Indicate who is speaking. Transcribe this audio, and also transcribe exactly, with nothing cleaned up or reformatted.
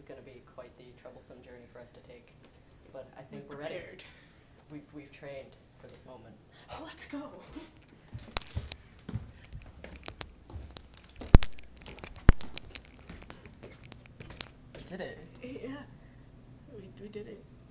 Speaker 1: is going to be quite the troublesome journey for us to take. But I think we're, we're ready. We've, we've trained for this moment.
Speaker 2: Let's go.
Speaker 1: We did it.
Speaker 2: Yeah, we, we did it.